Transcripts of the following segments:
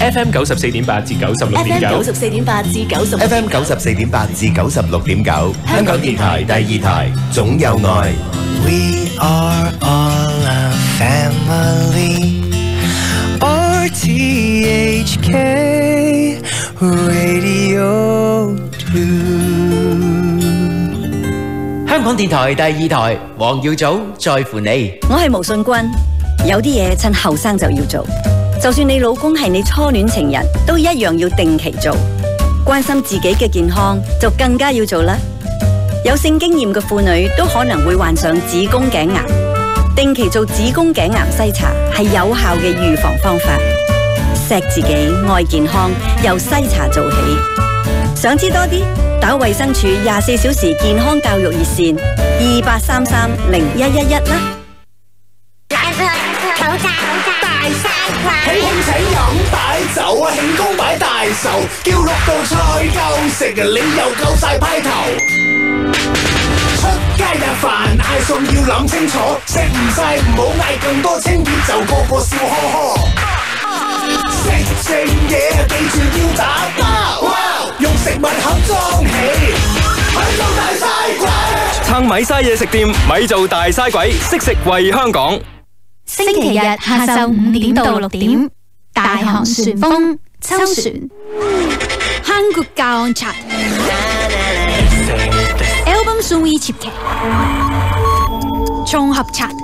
FM 94.8至96.9 ，FM 94.8至96 ，FM 94.8至96.9，香港電台第二台，總有愛。 We are all a family. RTHK Radio 2。 香港電台第二台，黃耀祖在乎你。 我係毛信君，有啲嘢趁後生就要做，就算你老公係你初戀情人，都一樣要定期做。關心自己嘅健康，就更加要做啦。有性經驗嘅婦女都可能會患上子宮頸癌，定期做子宮頸癌篩查係有效嘅預防方法。錫自己，愛健康，由篩查做起。想知多啲，打衛生署24小時健康教育熱線28330111啦。 大晒鬼，喜慶請飲大酒啊，慶功擺大壽，叫6道菜夠食啊，你又夠晒派頭。出街日飯嗌餸要諗清楚，食唔晒唔好嗌咁多，清熱就個個笑呵呵。食嘢記住要打包，用食物盒裝起，咪做大嘥鬼。 撐咪嘥嘢食店，咪做大嘥鬼，識食為香港。 星期日下晝5點到6點，大航旋風秋船한국 가온 차트 앨범 순위 집계綜合차트。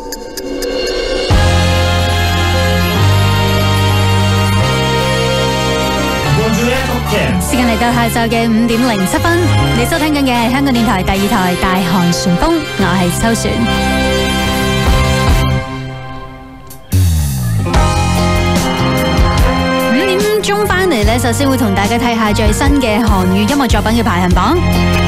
時間嚟到下晝嘅5點07分，你收聽緊嘅係香港電台第二台大航旋風，我係秋璇。5點鐘翻嚟呢，首先會同大家睇下最新嘅韓語音樂作品嘅排行榜。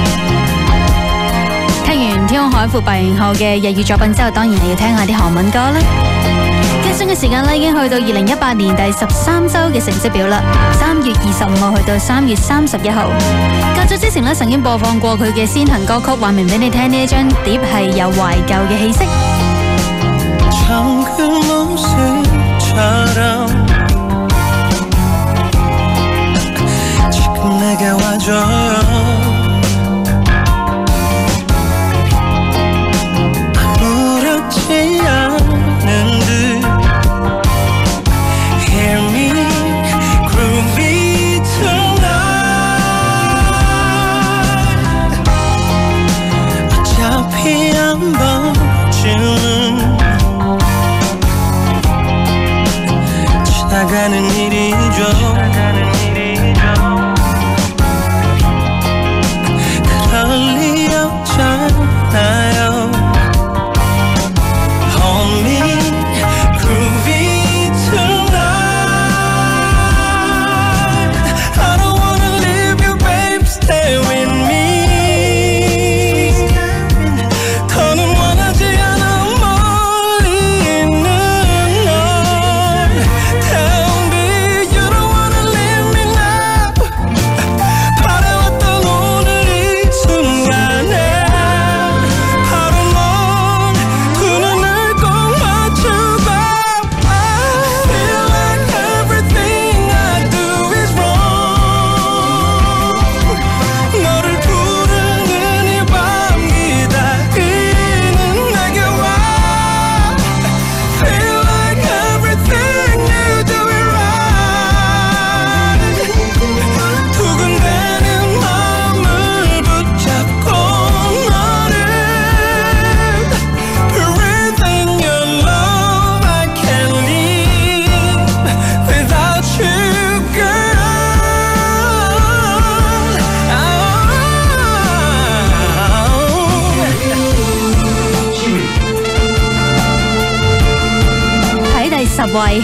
聽完天空海闊白雲後嘅日語作品之後，當然係要聽下啲韓文歌啦。更新嘅時間呢，已經去到2018年第13周嘅成績表啦。3月25號去到3月31號。較早之前呢，曾經播放過佢嘅先行歌曲，話明俾你聽呢一張碟係有懷舊嘅氣息。10位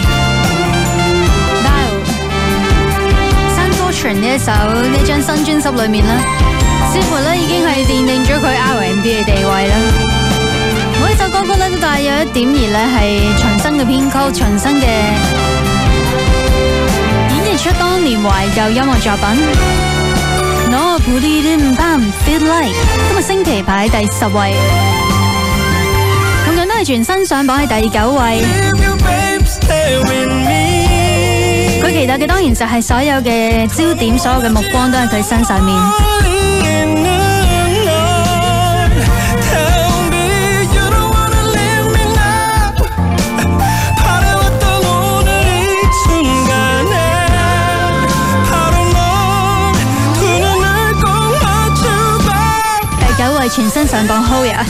Dial 山歌傳呢一首呢張新專輯裏面啦，似乎咧已經係奠定咗佢 R&B 嘅地位啦。每一首歌曲咧都帶有一點而咧係重新嘅編曲，重新嘅演繹出當年懷舊音樂作品。No Pulling Bam Feel Like 今日星期排喺第10位，同樣都係全新上榜喺第9位。佢期待嘅當然就係所有嘅焦點，所有嘅目光都喺佢身上面。第9位全新上榜 Hoya。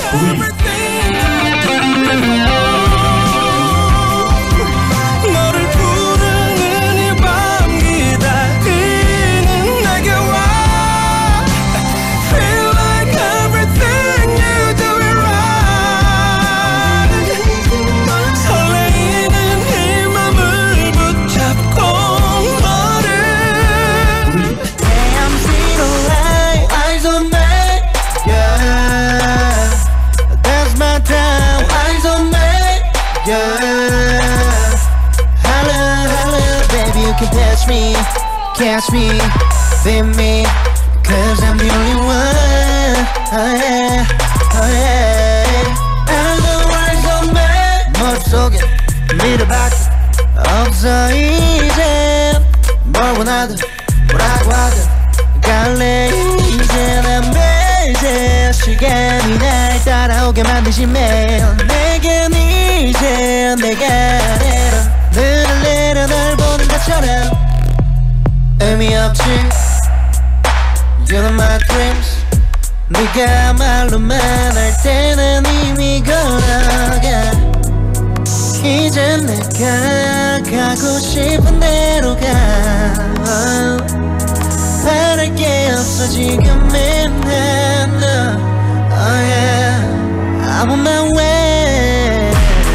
Catch me, feel me, cause I'm the only one. Oh yeah, oh yeah. Otherwise I'm mad. 머릿속에 밀어박혀 없어 이제 뭘 원하든 뭐라고 하든 갈래 이제 난 매일 시간이 날 따라오게 만드시 매일 내겐 이제 내가 내려 내려 널 보는 것처럼 의미 없지 You know my dreams 네가 말로만 할 때는 이미 걸어가 이제 내가 가고 싶은 대로 가 바랄 게 없어 지금은 난 Oh yeah I'm on my way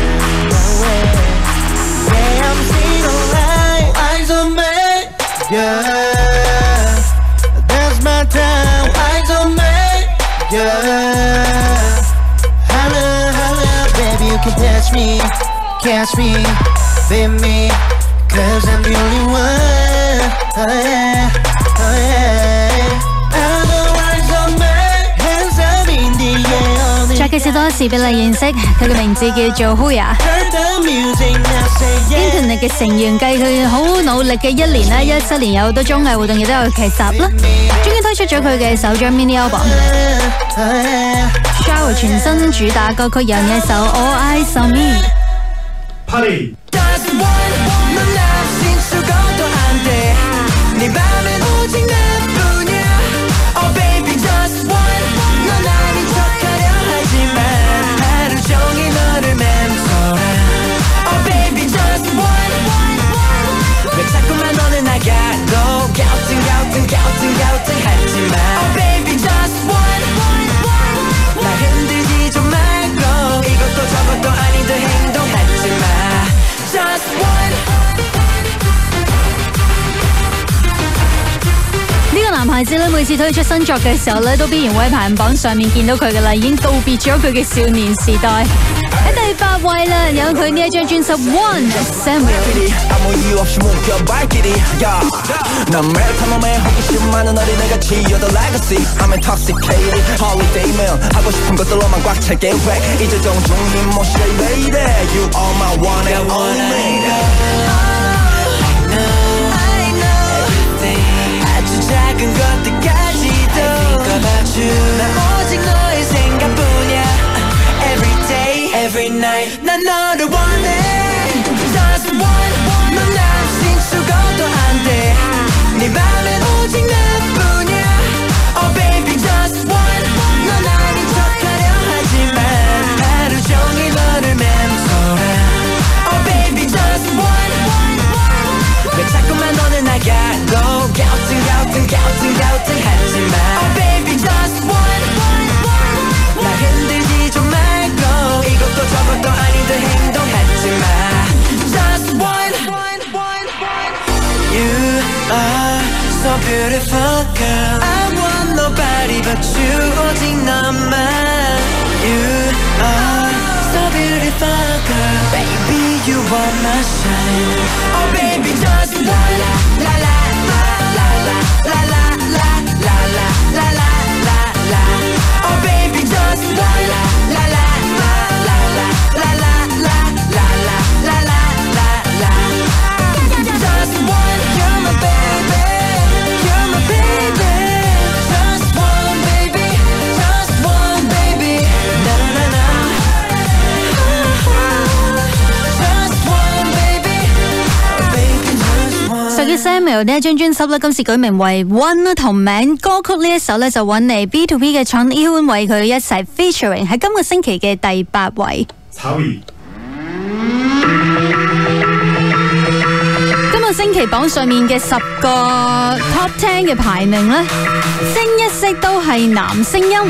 Yeah I'm still alive Eyes on me Yeah, that's my time. Eyes on me. Yeah, holla, holla, baby, you can touch me, catch me, feel me, cause I'm the only one. Oh yeah, oh yeah. Otherwise on me, hands up in the air. 再介紹多一次俾你認識，佢嘅名字叫做 Hoya。Internet 嘅成員計佢好努力嘅一年咧，17年有好多綜藝活動，亦都有劇集啦。終於推出咗佢嘅首張 mini album。Shower 全新主打歌曲有呢一首 All Eyes on Me。Party。男孩子咧，每次推出新作嘅時候咧，都必然會喺排行榜上面見到佢噶啦，已經告別咗佢嘅少年時代。喺第8位啦，有佢呢一張專輯《One Samuel》。 작은 것들까지도 난 오직 너의 생각뿐이야 Every day, every night 난 너를 원해 Just one 넌 없인 죽어도 안 돼 네 맘엔 오직 나뿐이야 Oh baby just one 넌 아닌 척하려 하지만 하루 종일 너를 맴돌아 Oh baby just one 왜 자꾸만 너는 나가고 갸우뚱하지마 Oh baby just one 나 흔들지 좀 말고 이것도 저것도 아니듯 행동하지마 Just one You are so beautiful girl I want nobody but you 오직 너만 You are so beautiful girl Baby you are my shine Oh baby just la la la la la la la la la la la la la la la Oh baby just la la la la la la la la la la la la la la la Just one 屬於 Samuel 呢一張專輯咧，今次改名為 One 同名歌曲呢一首咧就揾嚟 B2B 嘅廠 Ewan 為佢一齊 featuring 喺今個星期嘅第8位。今個星期榜上面嘅10個 Top 10嘅排名咧，清一色都係男聲音。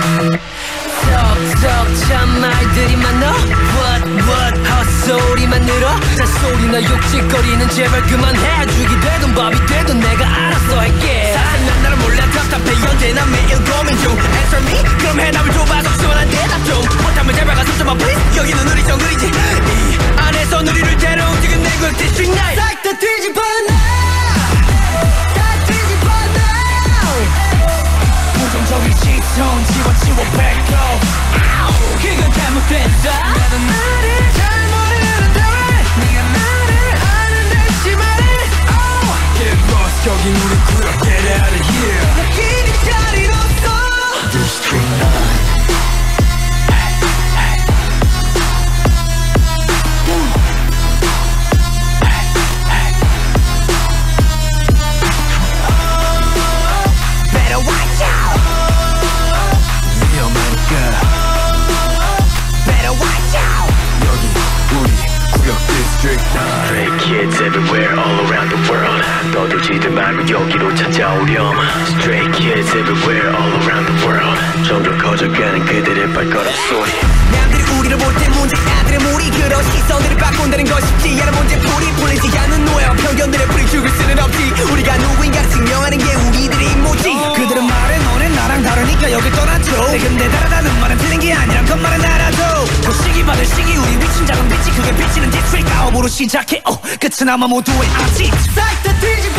Kids everywhere all around the world 떠들지들 말고 여기로 찾아오렴 Stray kids everywhere all around the world 점점 커져가는 그들의 발걸음 소리 남들이 우리를 볼 때 문제 아들의 무리 그런 시선들을 바꾼다는 건 쉽지 않은 문제풀이 풀리지 않는 노예와 편견들의 뿌리 죽을 수는 없지 우리가 누구인가를 증명하는 게 우리들의 임무지 그들은 말해 너네 나랑 다르니까 여길 떠나죠 내 근데 다르다는 말은 틀린 게 아니란 것만은 알아도 그 시기 받을 시기 우리 위친 작은 빛이 그게 비치는 디스트릭 가업으로 시작해 끝은 아마 모두의 아직 싹 다 뒤집어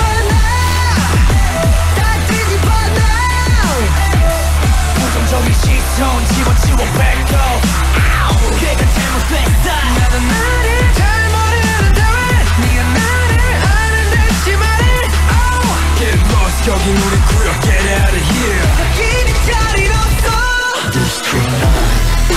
부정적인 시선 지워 back up 걔가 잘못됐어 나도 나를 잘 모르는데 왜 네가 나를 아는 듯이 말해 Get lost 여긴 우리 구역 Get out of here 여긴 이 자리로 없어 This street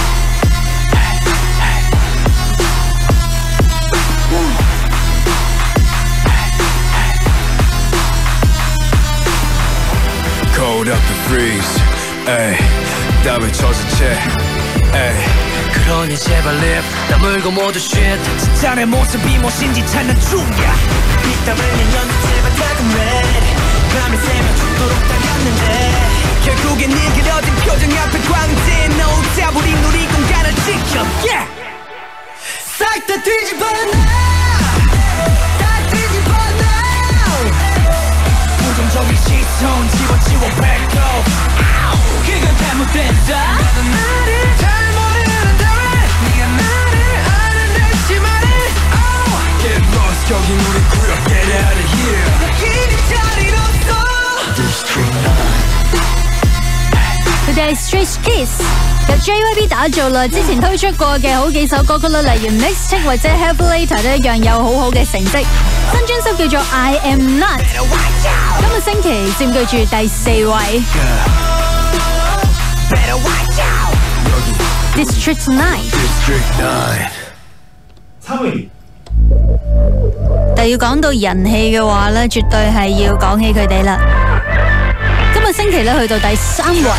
Cold up the freeze 에이 땀을 젖은 채 에이 그러니 제발 립 다물고 모두 shit 진짜 내 모습이 무엇인지 찾는 중이야 빗땀을 내면 제발 타금 red 밤을 새며 죽도록 달렸는데 결국엔 일그러진 표정 앞에 광진 No doubt 우리 누리 공간을 지켜 yeah 싹 다 뒤집어 부정적인 시선 지워 back up 그건 잘못됐어 나도 나를 잘 모르는데 왜 네가 나를 아는 듯이 말해 Get lost 여긴 우리 구역 Get out of here 여긴 이 자리로 없어 This street 佢哋係 Stray Kids， 由 JYP 打造啦。之前推出過嘅好幾首歌曲啦，例如 Mixtape 或者 Help Later 都一樣有好好嘅成績。新專輯叫做 I Am Not， 今個星期佔據住第4位。District 9。但要講到人氣嘅話咧，絕對係要講起佢哋啦。今個星期咧去到第3位。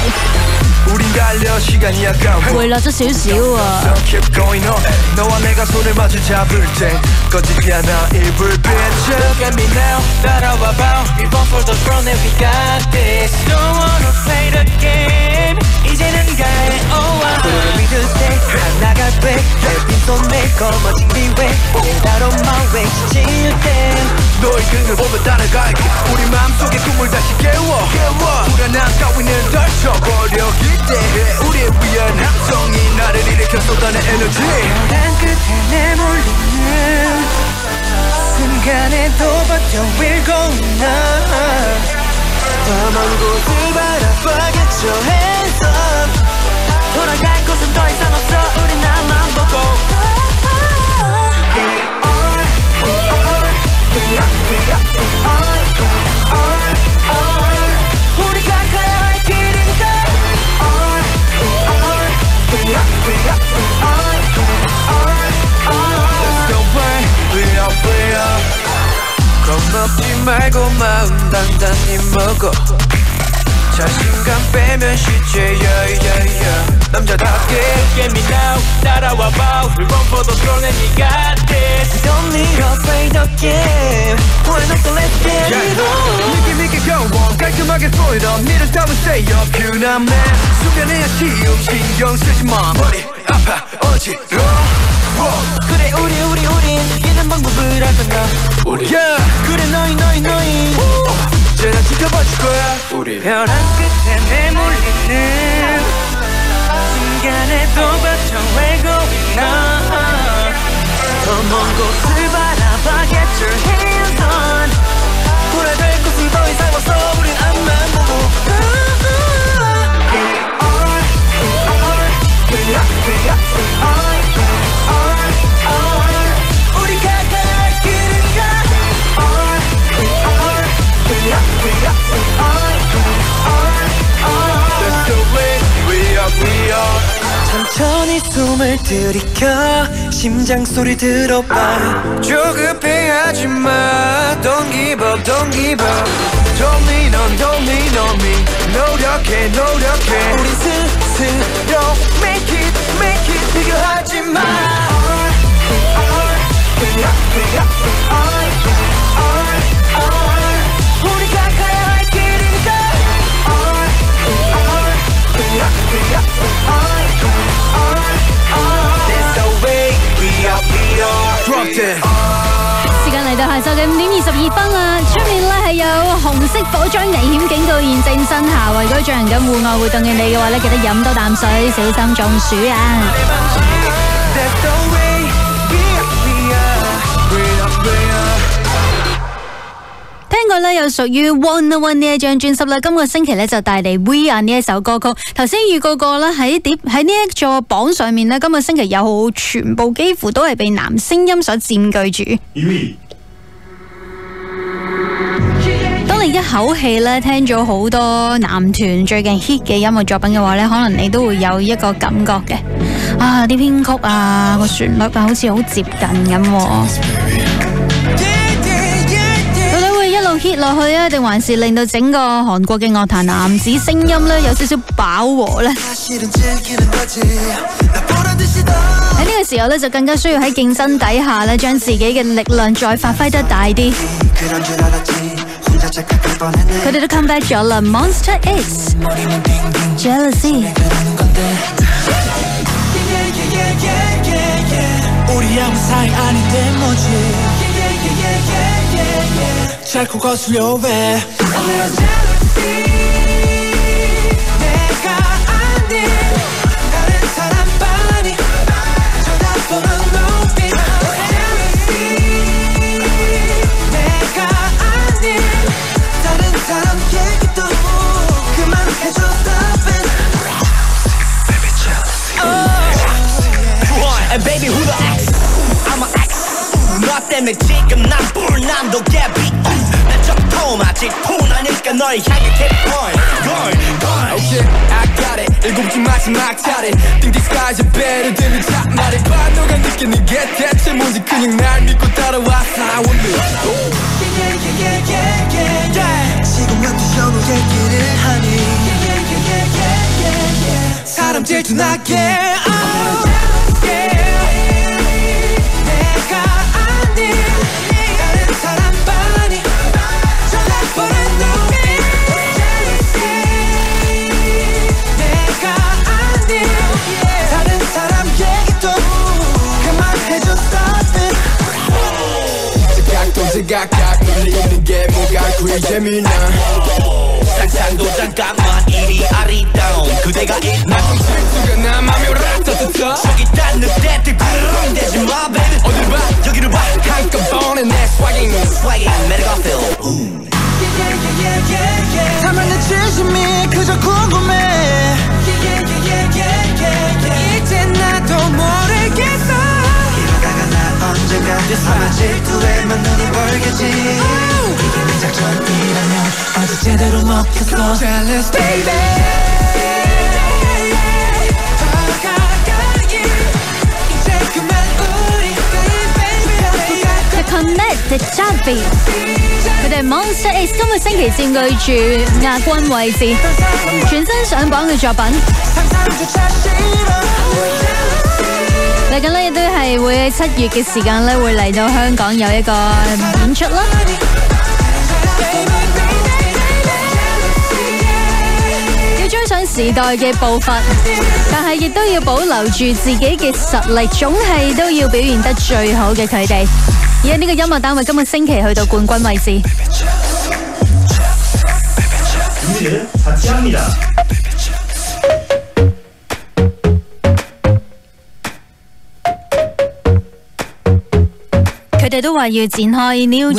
回落咗少少啊！ 너와 내가 손을 마주 잡을 때 꺼지지 않아 이 불빛 Look at me now 따라와봐 We fall for the throne and we got this Don't wanna play the game 이제는 가해 oh 너를 믿을 때 나갈 때내 빈손에 검어진 기회 깨달은 my way 지칠 때 너의 등을 보며 따라갈게 우리 마음속의 꿈을 다시 깨워 불안한 따위는 떨쳐버려 기대해 우리의 위한 함성이 나를 일으켜 쏟아낸 에너지 난 끝에 내몰리는 순간에도 버텨 We're going up 더 먼 곳을 바라봐겠죠 Hands up 돌아갈 곳은 더 이상 없어 우린 나만 보고 우리가 가야 할 길이니까 겁먹지 말고 마음 단단히 먹어 자신감 빼면 시체 yeah. 남자답게 Get me now 따라와봐 We run for the throne and you got this We don't need to play the game Why not so let's get it on 느낌 있게 go 깔끔하게 throw it up 니를 따면 stay up 균한 man 수면의 아쉬움 신경 쓰지 마 머리 아파 어지러워 그래 우린 이기는 방법을 알 거야 우리 yeah. 그래 너희 쟤는 지켜봐줄 거야 우리 벼랑 끝에 내몰리는 순간에도 버텨 We're going on 더 먼 곳을 바라봐 Get your hands on 돌아갈 곳을 더 이상 없어 우린 앞만 보고 우리가 갈 길은 Let's do it We are 천천히 숨을 들이켜 심장 소리 들어봐 조급해하지 마 Don't give up Don't give up Don't lean on me 노력해 우린 스스로 Make it 비교하지 마 우리가 가야 할 길이니까 That's the way we are Drop that 時間嚟到下晝嘅5:22啦，出面咧係有紅色火災危險警告現正生效。如果進行緊戶外活動嘅你嘅話咧，記得飲多啖水，小心中暑啊！ That's the way we are 聽過咧有屬於 One on One 呢一張專輯啦，今個星期咧就帶嚟 We Are 呢一首歌曲。頭先預告過啦，喺呢一座榜上面咧，今個星期有全部幾乎都係被男聲音所佔據住。當你一口氣咧聽咗好多男團最近 hit 嘅音樂作品嘅話咧，可能你都會有一個感覺嘅。啊，啲編曲啊，個旋律啊，好似好接近咁喎。hit 落去啊，定還是令到整個韓國嘅樂壇男子聲音咧有少少飽和咧？喺呢個時候咧，就更加需要喺競爭底下咧，將自己嘅力量再發揮得大啲。佢哋都 come back 咗啦 ，Monster X Jealousy。 자꾸 거슬려 왜 내가 아닌 다른 사람 빤히 쳐다보는 눈빛 내가 아닌 다른 사람 얘기도 그만해줘 stop it Baby jealousy And baby who the X I'm an X 너 때문에 지금 난 불난도 개비 난 적토마 질투나니까 널 향해 keep going Okay, I got it 일곱째 마지막 차례 Think these guys are better than me 자 말해봐 너가 느끼는 게 대체 뭔지 그냥 날 믿고 따라와 I want me 지금 난 두셔도 얘기를 하니 사람 질투나게 지각각 놀리는 게 뭐가 그리 재미나 상상도 잠깐만 이리 아리따운 그대가 나 좀 질투가 나 맘이 라따따따 저기 딴 늑대들 부르릉대지 마 baby 어딜 봐 여기를 봐 한꺼번에 내 swagging 매력가 feel 다만 내 진심이 그저 궁금해 이제 나도 모르겠어 이러다가 나 언젠가 아마 질투에만 눈이 벌겠지 이게 내 작전이라면 어제 제대로 먹혔어 Jealous baby Ahmed Tejabi， 佢哋 Monster X 今個星期佔據住亞軍位置，全新上榜嘅作品。嚟緊呢亦都係會喺7月嘅時間呢會嚟到香港有一個演出啦。要追上時代嘅步伐，但係亦都要保留住自己嘅實力，總係都要表現得最好嘅佢哋。而家呢個音樂單位今個星期去到冠軍位置。佢哋都話要展開 new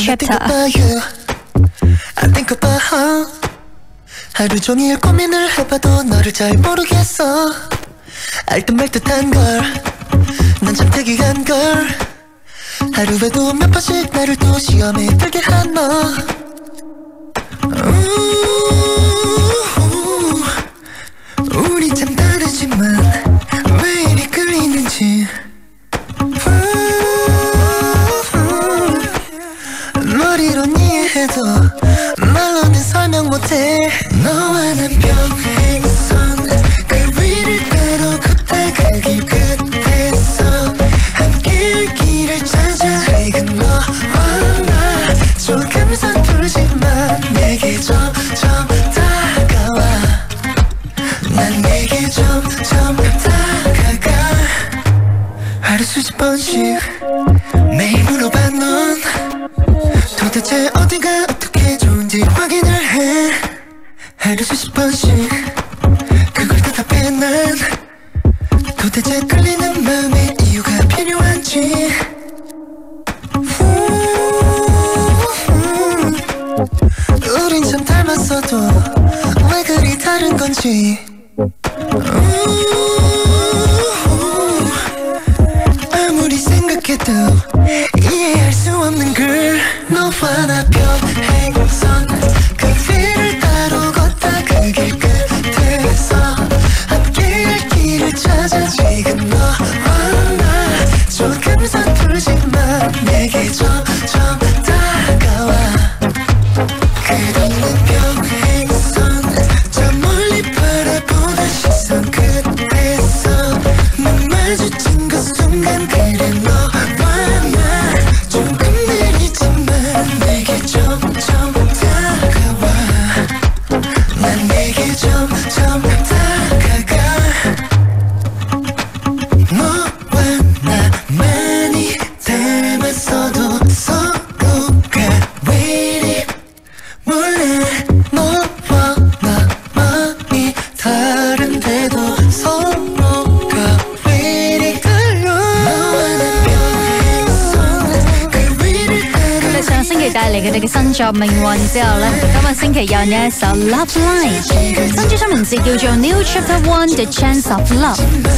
Chapter。帶嚟佢哋嘅新作命運之後呢，今個星期有呢一首 Love Line， 新專輯名字叫做 New Chapter One The Chance of Love。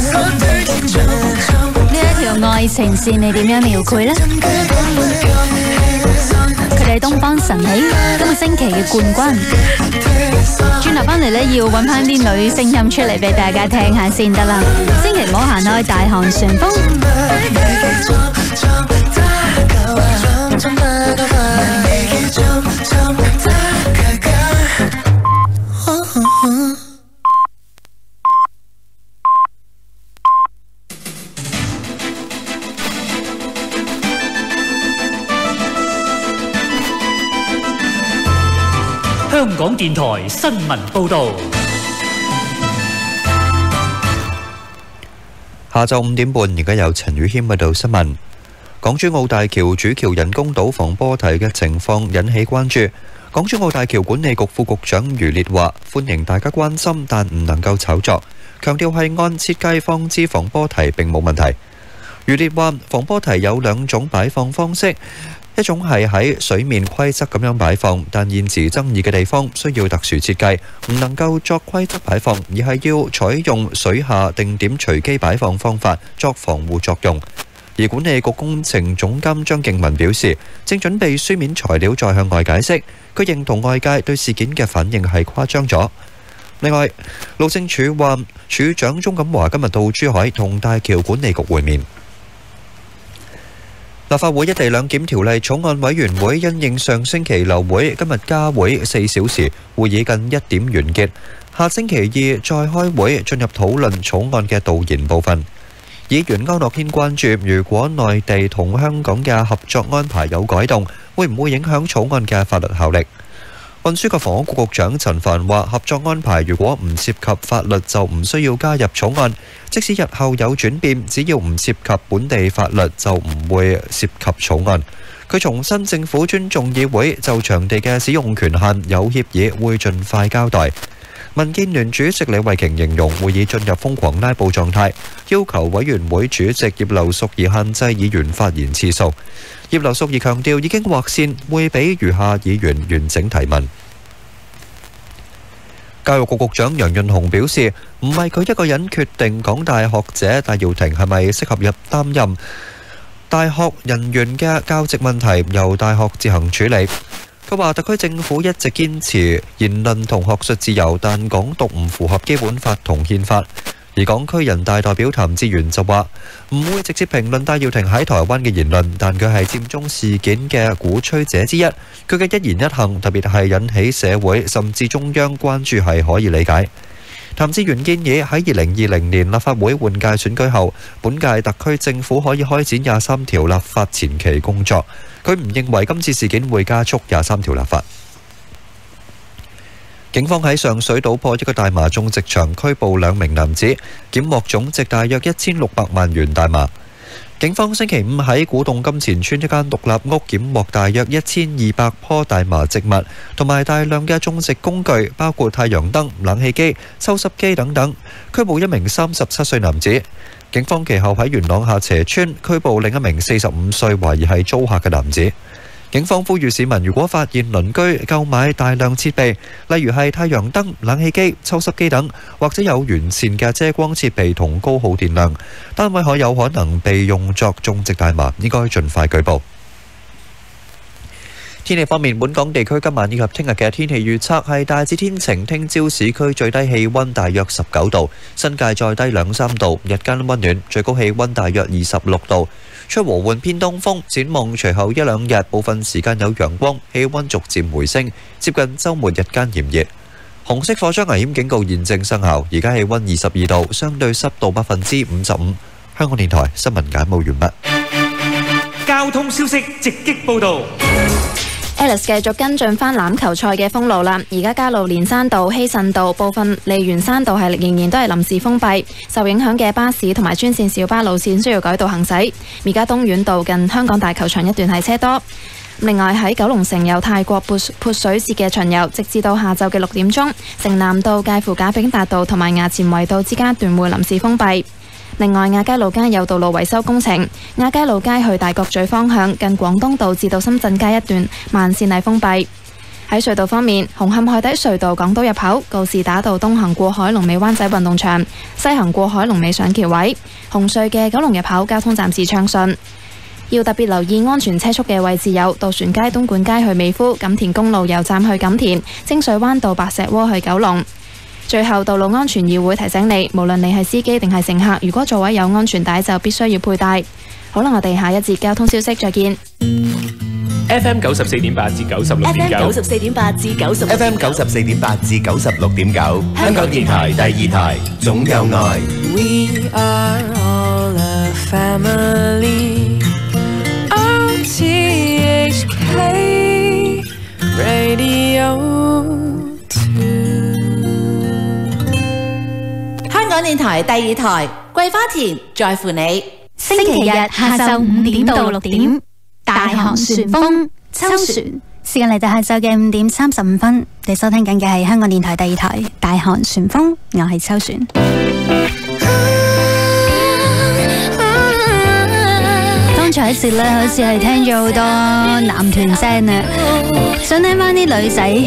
呢一條愛情線你點樣描繪呢？佢哋係東方神起今個星期嘅冠軍。轉頭翻嚟呢，要揾翻啲女聲音出嚟俾大家聽下先得啦，千祈唔好行開大行旋風。 香港電台新聞報導。 下晝5點半，而家有陳宇軒報道新聞。港珠澳大橋主橋人工島防波堤嘅情況引起關注。港珠澳大橋管理局副局長余烈話：歡迎大家關心，但唔能夠炒作，強調係按設計放置防波堤並冇問題。余烈話：防波堤有兩種擺放方式，一種係喺水面規則咁樣擺放，但現時爭議嘅地方需要特殊設計，唔能夠作規則擺放，而係要採用水下定點隨機擺放方法作防護作用。而管理局工程總監張敬文表示，正準備書面材料再向外解釋。佢認同外界對事件嘅反應係誇張咗。另外，路政署話，署長鐘錦華今日到珠海同大橋管理局會面。 立法會一地兩檢條例草案委員會因應上星期流會，今日加會4小時，會議近1點完結。下星期2再開會進入討論草案嘅導言部分。議員區諾軒關注，如果內地同香港嘅合作安排有改動，會唔會影響草案嘅法律效力？運輸及房屋局局長陳帆話：合作安排如果唔涉及法律，就唔需要加入草案。即使日後有轉變，只要唔涉及本地法律，就唔會涉及草案。佢重申政府尊重議會就場地嘅使用權限有協議，會盡快交代。民建聯主席李慧瓊形容會議進入瘋狂拉布狀態，要求委員會主席葉劉淑儀限制議員發言次數。葉劉淑儀強調已經劃線，會俾餘下議員完整提問。教育局局長楊潤雄表示，唔係佢一個人決定港大學者戴耀廷係咪適合擔任大學人員嘅教職問題，由大學自行處理。佢話特區政府一直堅持言論同學術自由，但港獨唔符合基本法同憲法。而港區人大代表譚志源就話唔會直接評論戴耀廷喺台灣嘅言論，但佢係佔中事件嘅鼓吹者之一。佢嘅一言一行，特別係引起社會甚至中央關注，係可以理解。譚志源建議喺2020年立法會換屆選舉後，本屆特區政府可以開展23條立法前期工作。佢唔認為今次事件會加速23條立法。警方喺上水搗破一個大麻種植場，拘捕2名男子，檢獲總值大約1600萬元大麻。警方星期5喺古洞金錢村一間獨立屋檢獲大約1200棵大麻植物，同埋大量嘅種植工具，包括太陽燈、冷氣機、抽濕機等等，拘捕一名37歲男子。警方其後喺元朗下斜村拘捕另一名45歲懷疑係租客嘅男子。警方呼籲市民，如果發現鄰居購買大量設備，例如係太陽燈、冷氣機、抽濕機等，或者有完善嘅遮光設備同高耗電量，單位有可能被用作種植大麻，應該盡快舉報。天氣方面，本港地區今晚以及聽日嘅天氣預測係大致天晴，聽朝市區最低氣溫大約19度，新界再低2-3度，日間溫暖，最高氣溫大約26度，吹和緩偏東風。展望隨後1-2日，部分時間有陽光，氣溫逐漸回升，接近週末日間炎熱。紅色火災危險警告現正生效，而家氣溫22度，相對濕度55%。香港電台新聞簡報完畢。 交通消息直擊報導。 Alice 繼續跟進翻欖球賽嘅封路啦，而家加路連山道、希慎道、部分利園山道係仍然都係臨時封閉，受影響嘅巴士同埋專線小巴路線需要改道行駛。而家東苑道近香港大球場一段係車多。另外喺九龍城有泰國潑水節嘅巡遊，直至到下晝嘅6點鐘，城南道介乎賈炳達道同埋衙前圍道之間一段會臨時封閉。另外，亞皆老街有道路維修工程，亞皆老街去大角咀方向近廣東道至到深圳街一段慢線係封閉。喺隧道方面，紅磡海底隧道港島入口告士打道東行過海龍尾灣仔運動場，西行過海龍尾上橋位。紅隧嘅九龍入口交通暫時暢順。要特別留意安全車速嘅位置有渡船街、東莞街去美孚、錦田公路油站去錦田、清水灣道白石窩去九龍。最後，道路安全議會提醒你，無論你係司機定係乘客，如果座位有安全帶就必須要佩戴。好啦，我哋下一節交通消息再見。 FM 94.8至96.9 FM 94.8至96 FM 94.8至96.9香港電台第2台總有愛 We are all a family RTHK Radio 2 香港電台第2台桂花田在乎你星期日下晝5點到6點大航旋風秋船，時間嚟到下晝嘅5點35分，你收聽緊嘅係香港電台第2台大航旋風，我係秋船。剛才一節咧，好似係聽咗好多男團聲啊，想聽翻啲女仔。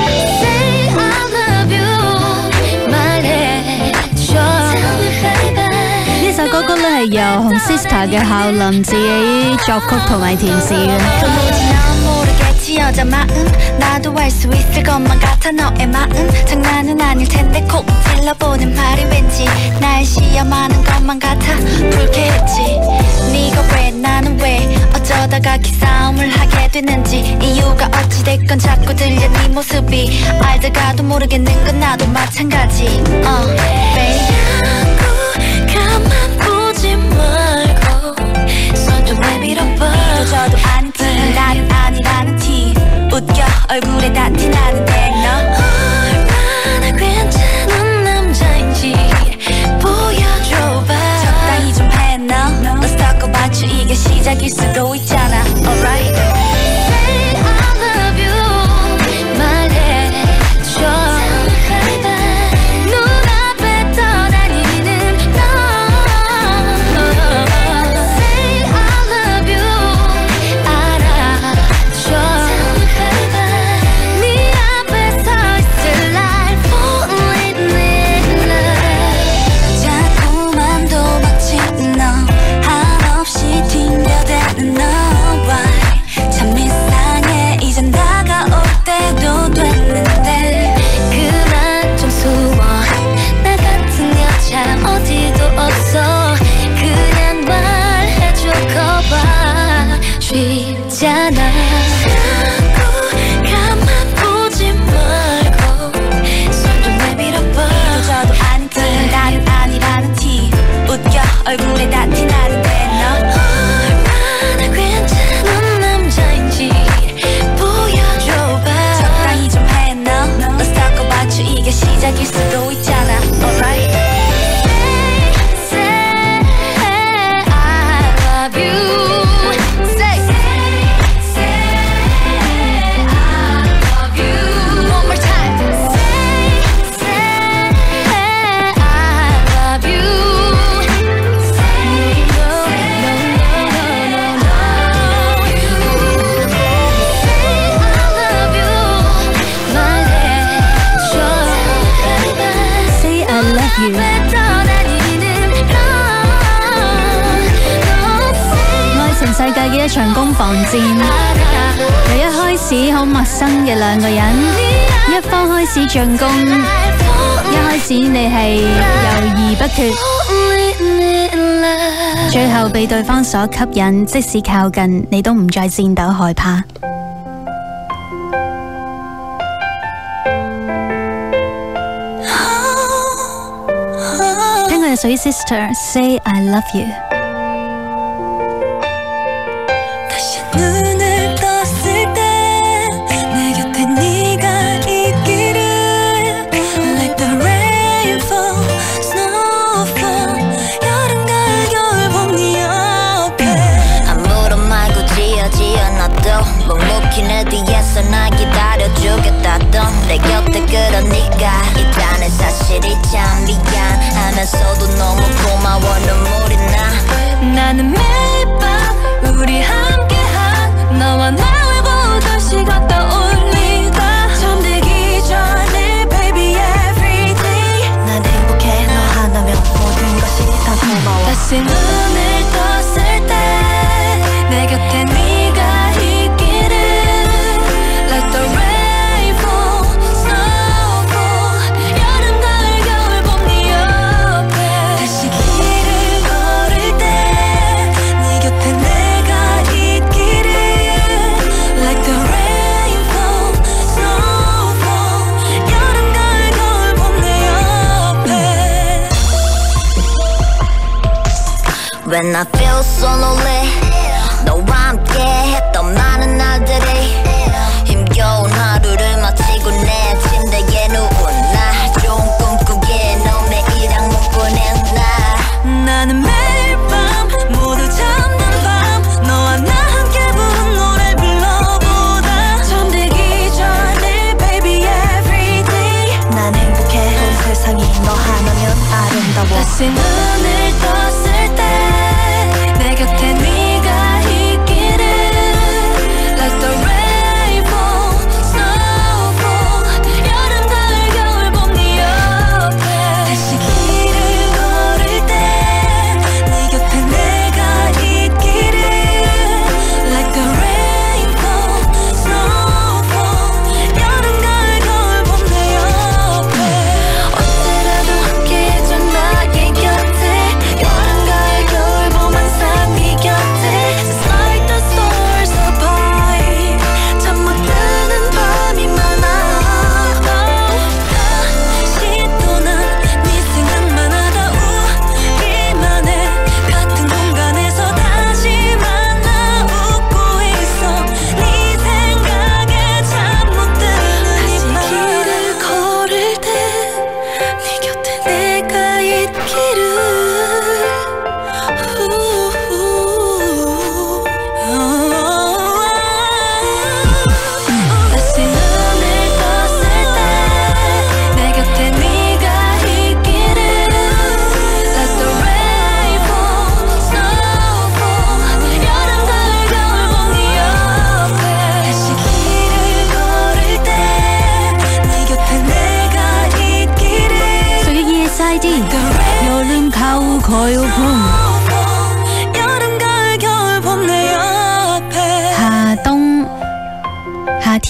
呢首歌曲咧係由紅 Sister 嘅孝琳自己作曲同埋填詞嘅。 여자 마음 나도 알 수 있을 것만 같아 너의 마음 장난은 아닐 텐데 콕 찔러보는 말이 왠지 날 시험하는 것만 같아 불쾌했지 네가 왜 나는 왜 어쩌다가 기싸움을 하게 되는지 이유가 어찌됐건 자꾸 들려 네 모습이 알다가도 모르겠는 건 나도 마찬가지 babe 가만 보지 말고 손 좀 내밀어봐 이도저도 아닌 티 나는 아니라는 티 웃겨 얼굴에 다 티나는데 너 얼마나 괜찮은 남자인지 보여줘봐 적당히 좀 해 너 Let's talk about you 이게 시작일 수도 있잖아 Alright Say I love you 말해줘 눈앞에 떠다니는 너 Say I love you 알아줘 네 앞에 서 있을 날 falling in love 자꾸만 도망치는 너 한없이 튕겨대는 너와 참 이상해 이젠 다가올 때도 됐는데 그만 좀 숨어 나 같은 여자 어디도 없어 그냥 말해줘 거봐 쉽잖아 자꾸 가만 보지 말고 손 좀 내밀어봐 이도저도 아닌 티 나는 아니라는 티 웃겨 얼굴에 다 티나는데 너 얼마나 괜찮은 남자인지 보여줘봐 적당히 좀 해 너 Let's talk about you 이게 시작일 수도 있잖아 Alright Say I love you Say I love you One more time Say I love you Say no Say I love you 愛情世界嘅一場攻防戰，由一開始好陌生嘅兩個人，一方開始進攻，一開始你係猶豫不決，最後被對方所吸引，即使靠近你都唔再顫抖害怕。聽佢哋屬於 Sister Say I Love You。 눈을 떴을 때 내 곁에 네가 있기를 Like the rain fall, snow fall 여름 가을 겨울 봄 네 옆에 아무런 말 굳이 하지 않아도 묵묵히 내 뒤에서 날 기다려주겠다던 내 곁에 그러니까 있다는 사실이 참 미안하면서도 너무 고마워 눈물이 나 나는 매일 밤 우리 함께한 너와 나를 보던 시간 떠올리다 잠들기 전에 baby every day 난 행복해 너 하나면 모든 것이 다 고마워 다시 눈을 떴을 때 내 곁에 네가 있기를 Like the rain fall, snow fall 여름 가을 겨울 봄 네 옆에 다시 길을 걸을 때 네 곁에 내가 있기를 Like the rain fall, snow fall 여름 가을 겨울 봄 내 옆에 When I feel so lonely 너와 함께 했던 많은 날들이 힘겨운 하루를 마치고 내 침대에 누운 나 좋은 꿈 꾸기에 너 매일 악몽꾸는 나 나는 매일 밤 모두 잠든 밤 너와 나 함께 부른 노래 불러보다 잠들기 전에 baby every day 난 행복해 온 세상이 너 하나면 아름다워 다시 눈을 떴을 때 내 곁에 네가 있기를 Like the rain fall, snow fall 여름 가을 겨울 봄 네 옆에 다시 길을 걸을 때 네 곁에 내가 있기를 Like the rain fall, snow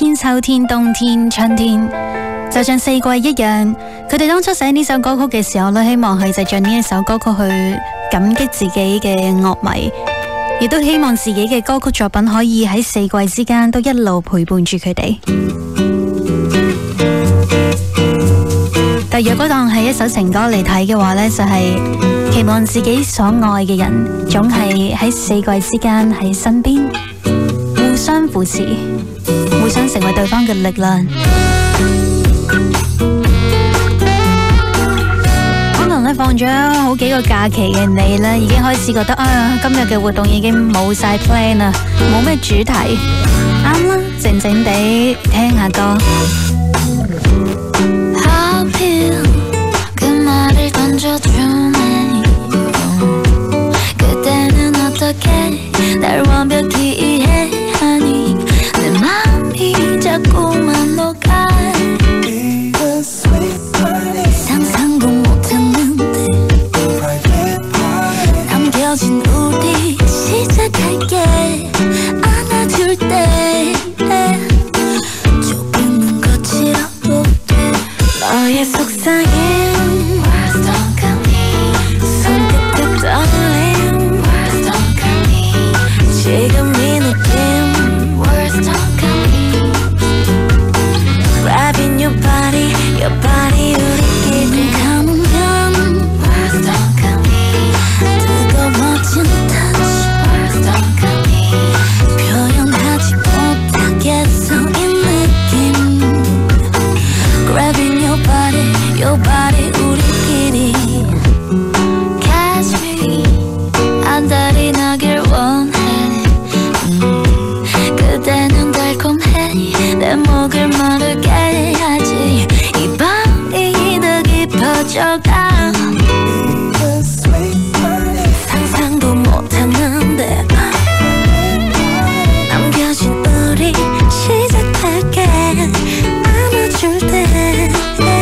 天、秋天、冬天、春天，就像四季一樣。佢哋當初寫呢首歌曲嘅時候咧，希望係藉着呢一首歌曲去感激自己嘅樂迷，亦都希望自己嘅歌曲作品可以喺四季之間都一路陪伴住佢哋。但若果當係一首情歌嚟睇嘅話呢，就係期望自己所愛嘅人總係喺四季之間喺身邊，互相扶持，互相成為對方嘅力量。可能咧放咗好幾個假期嘅你咧，已經開始覺得啊，今日嘅活動已經冇晒 plan 啦，冇咩主題，啱啦，靜靜地聽下歌。 그 말을 던져주네 그대는 어떻게 날 완벽히 이해하니 내 맘이 자꾸만 녹아 상상도 못했는데 남겨진 우리 시작할게 안아줄 때 조금은 거칠어도 돼 너의 속삭임 Words don't come me 손끝에 떨림 Words don't come me 지금 이 느낌 Words don't come me Grabbing your body 우리끼리 감으면 Words don't come me 뜨거워진 touch Words don't come me 표현하지 못하겠어 이 느낌 Grabbing your body 우리끼리 Catch me 안달이 나길 원해 그대는 달콤해 내 목을 마르게 하지 이 밤이 더 깊어져가 상상도 못했는데 남겨진 우리 시작할게 안아줄 때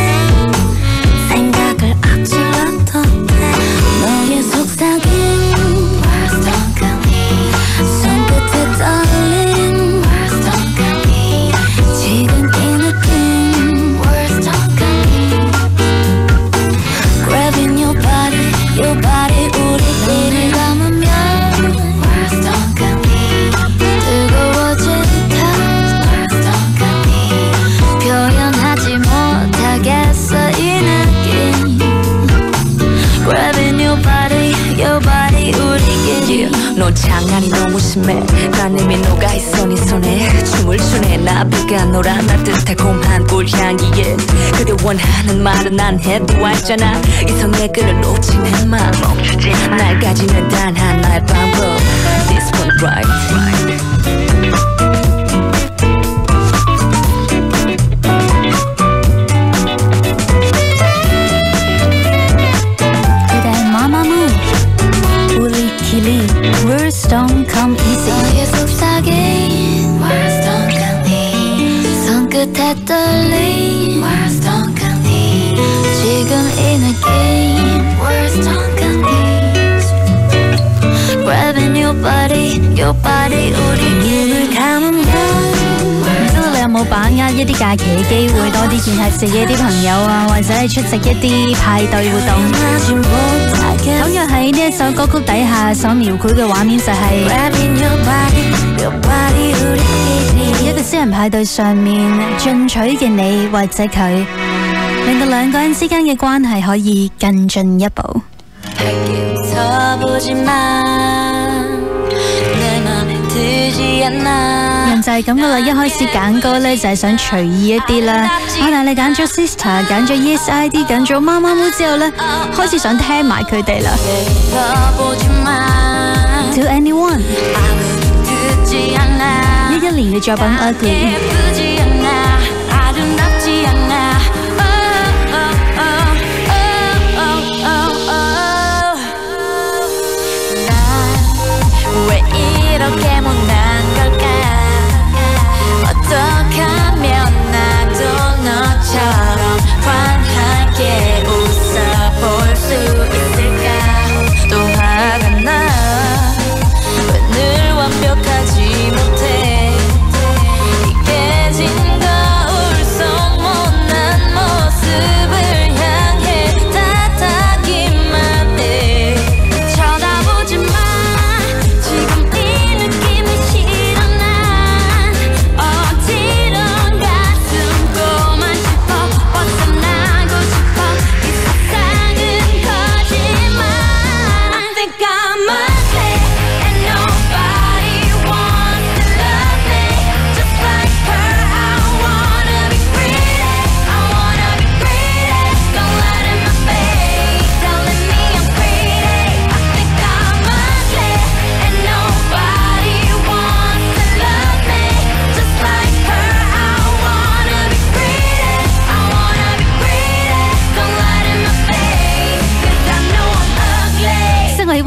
생각을 앞질러도 돼 너의 속삭임 Words don't come me 손끝에 떨림 Words don't come me 지금 이 느낌 Words don't come me Grabbing your body 우리끼리 감으면 Words don't come me 뜨거워진 touch Words don't come me 표현하지 못하겠어 이 느낌 Grabbing your body 우리끼리 너 장난이 너무 심해 가늠이 녹아있어 네 손에 춤을 추네 나비가 놀아 날듯 달콤한 꿀향기에 그대 원하는 말은 난 해보았잖아 이성의 끈을 놓친 내 맘 멈추지 날 가지는 단 하나의 방법 This one right Words don't come easy 너의 속삭임 Words don't come me 손끝에 떨림 Words don't come me 지금 이 느낌 Words don't come me Grabbing your body 우리 감으면 你有冇把握一啲假期嘅機會，多啲見下自己啲朋友啊，或者係出席一啲派對活動？倘若喺呢一首歌曲底下所描繪嘅畫面就係一個私人派對上面進取嘅你或者佢，令到兩個人之間嘅關係可以更進一步。人就係咁噶啦，一開始揀歌呢就係想隨意一啲啦。但係你揀咗 Sister， 揀咗 Yes ID， 揀咗媽媽妹之後呢，開始想聽埋佢哋啦。To Anyone， 11年嘅作品 Ugly。 어떻게 하면 나도 너처럼 환하게 웃어볼 수 있을까 또 화가 나 왜 늘 완벽하지 못해 이게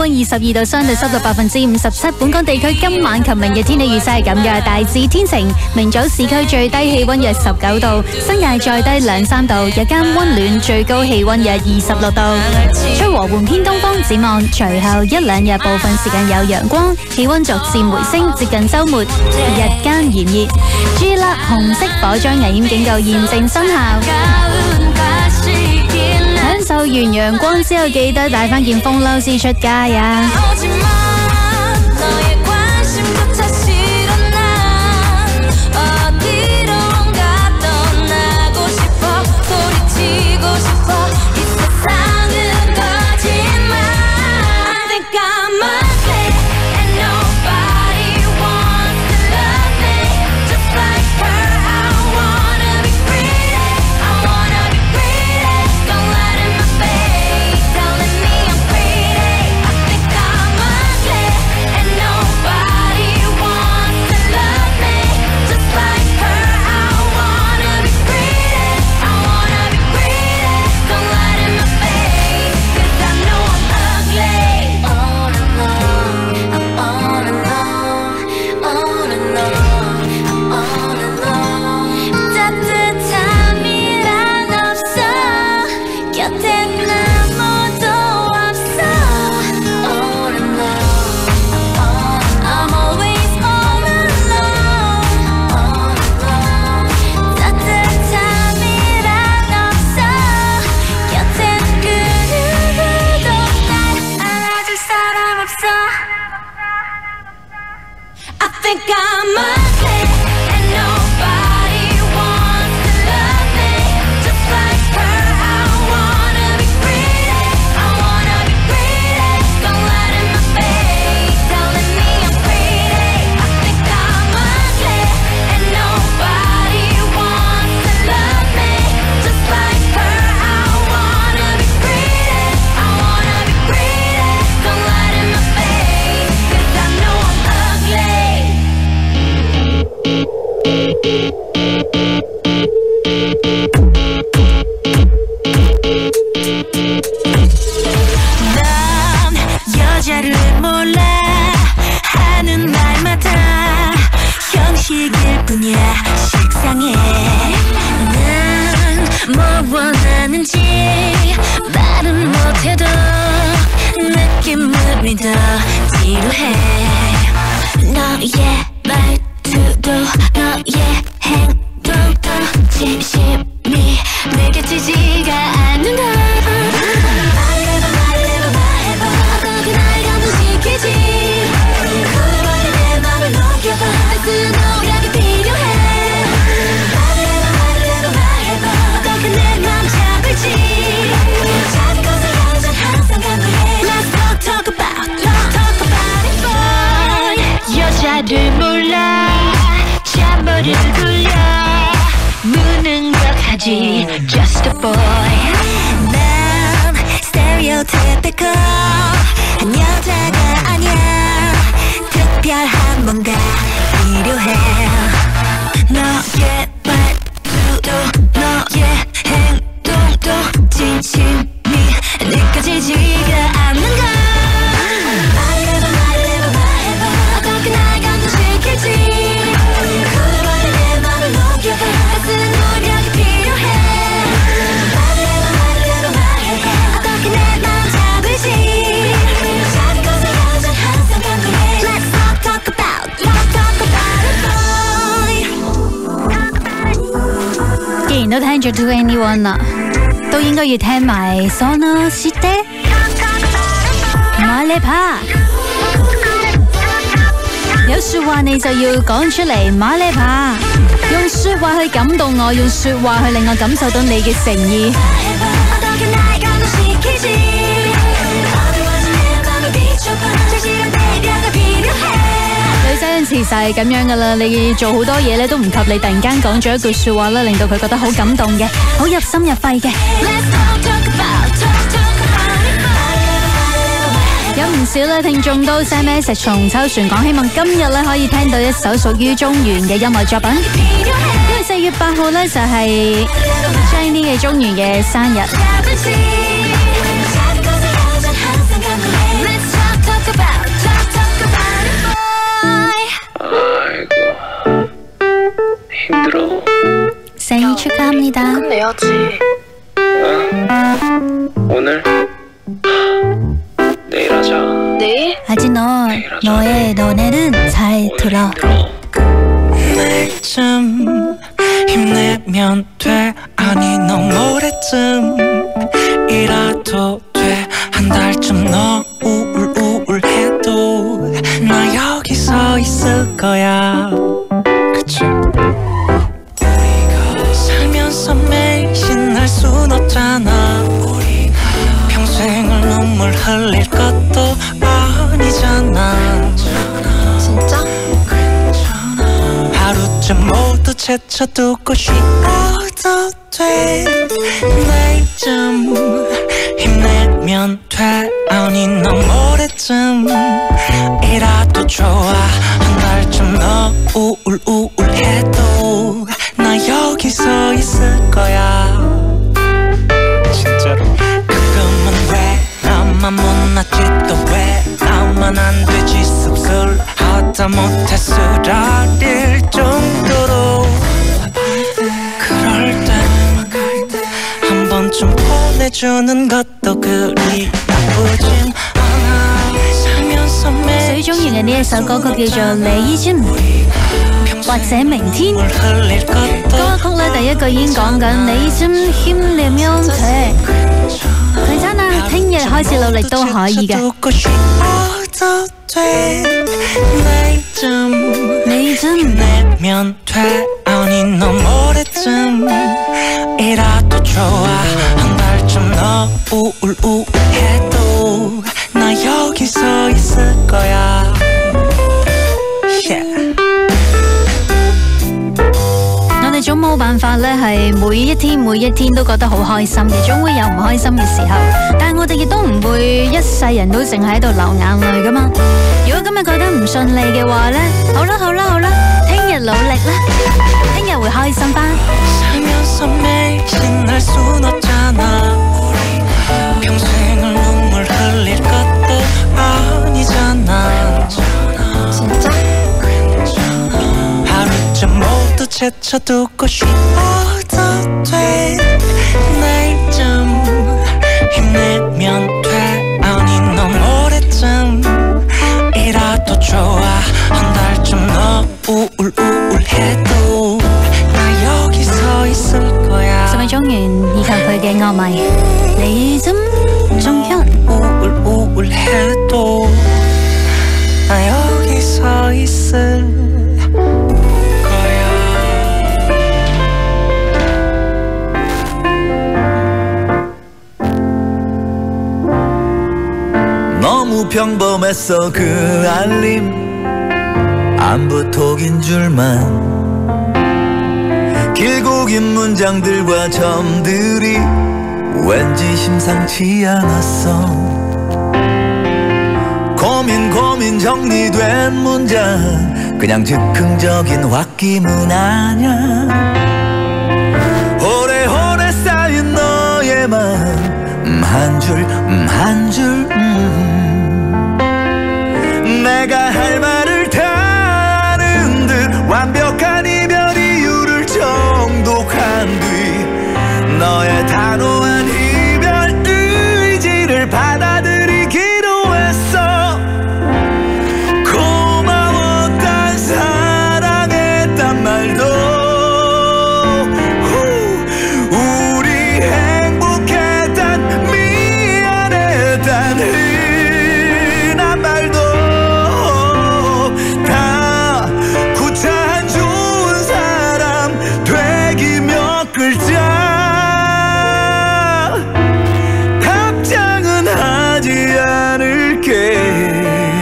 溫22度，相對濕度57%。本港地區今晚及明日天氣預測係咁嘅，大致天晴，明早市區最低氣溫約19度，新界再低2-3度，日間溫暖，最高氣溫約26度，吹和緩偏東風。展望隨後一兩日部分時間有陽光，氣溫逐漸回升，接近週末日間炎熱。注意啦，紅色火災危險警告現正生效。享受完陽光之後，記得帶翻件風褸先出街啊！ Just a boy 난 stereotypical 한 여자가 아니야 특별한 뭔가 필요해 너의 말투도 너의 행동도 진심이 느껴지지가 않는 걸 말해봐 말해봐 말해봐 어떻게 날 감동시킬지 그동안의 내 맘을 녹여봐 애쓰는 노력이 필요해 既然都聽咗 To Anyone 啦，都應該要聽埋 Sona Site Malepa。有説話你就要講出嚟，Malepa，用説話去感動我，用説話去令我感受到你嘅誠意。女仔有陣時就係咁樣噶啦，你做好多嘢咧都唔及你突然間講咗一句説話啦，令到佢覺得好感動嘅，好入心入肺嘅。有唔少咧聽眾都 send message 從秋船講，希望今日咧可以聽到一首屬於中原嘅音樂作品，因為4月8號咧就係 Jenny 嘅中原嘅生日。 힘들어. 생일 축하합니다. 끝내야지. 오늘 내일 하자. 내일? 아직 너의 노래는 잘 들어. 내일쯤 힘내면 돼. 아니 너 모레쯤이라도 돼. 한 달쯤 너 우울해도 나 여기 서 있을 거야. 그치? 살면서 매일 신날 순 없잖아. 평생을 눈물 흘릴 것도 아니잖아. 진짜? 하루쯤 모두 제쳐두고 쉬어도 돼. 내일쯤 힘내면 돼. 아니 너 모레쯤이라도 좋아. 한 달쯤 너 우울해도 나 여기 서 있을 거야. 진짜로. 가끔은 왜 나만 못났지 또 왜 나만 안 되지 씁쓸하다 못해 쓰라릴 정도로. 그럴 때 한 번쯤 보내주는 것도 그리 나쁘진 않아. 살면서 매일 最中意嘅呢一首歌曲叫做《你已經》或者《明天》。歌曲咧第一句已經講緊你真欠你樣睇，佢真啊，聽日開始努力都可以嘅。 你真힘내면 돼. 아니 너 모레쯤이라도 좋아. 한 달쯤 너 우울해도 나 여기 서 있을 거야. Yeah. 我哋總冇辦法咧，係每一天都覺得好開心嘅，總會有唔開心嘅時候。但係我哋亦都唔會一世人都淨係喺度流眼淚噶嘛。如果今日覺得唔順利嘅話咧，好啦，聽日努力啦，聽日會開心翻。 살면서 매일 신날 순 없잖아. 평생을 눈물 흘릴 것도 아니잖아. 진짜? 하루쯤 모두 제쳐두고 쉬어도 돼. 내일쯤 힘내면 돼. 아니 너 모레쯤이라도 좋아. 한 달쯤 너 우울해도 나 여기 서 있을 거야. 十位中原以及佢嘅樂迷，你怎仲一 우울해도 나 여기 서 있을 거야. 너무 평범했어 그 알림. 안부톡인 줄만. 길고 긴 문장들과 점들이 왠지 심상치 않았어. 고민 정리된 문장 그냥 즉흥적인 홧김은 아냐. 오래오래 쌓인 너의 맘 한 줄 한 줄 내가 할 말을 다 아는 듯 완벽한 이별 이유를 정독한 뒤 너의 단호한 이별 의지를 받아들이기로 했어. 고마웠단 사랑했단 말도 우리 행복했단 미안했단 흔한 말도 다 구차한 좋은 사람 되기 몇 글자. 답장은 하지 않을게.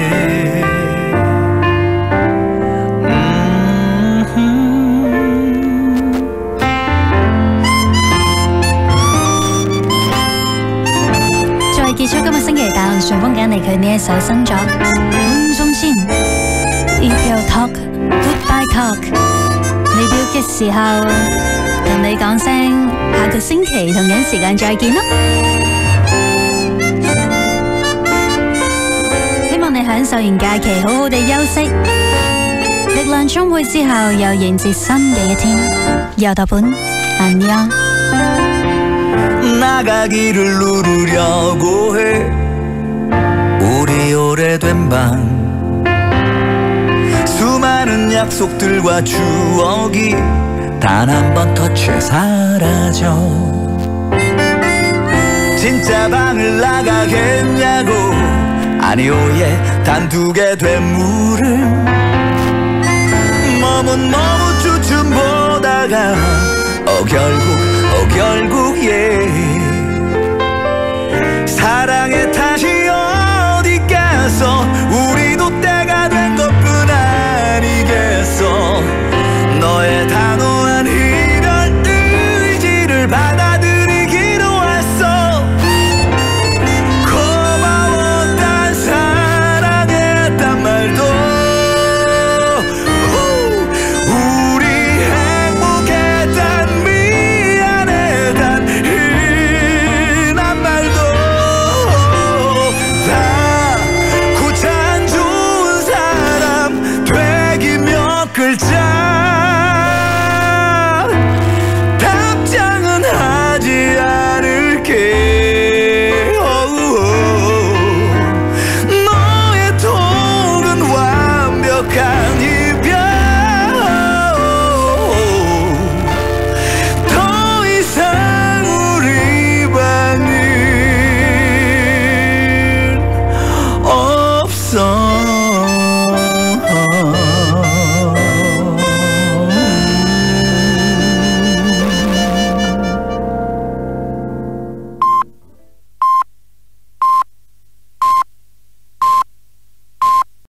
再結束今日星期大運順風揀嚟佢呢一首新作《半鐘先》，If you talk goodbye talk，你表嘅時候同你講聲下個星期同樣時間再見咯。希望你享受完假期，好好地休息。你力量充沛之後，又迎接新嘅一天。여러분 안녕。 나가기를 누르려고 해 우리 오래된 방 수많은 약속들과 추억이 단 한 번 터치에 사라져 진짜 방을 나가겠냐고 아니요 예 단두개 된 물을 머뭇 주춤 보다가 결국 예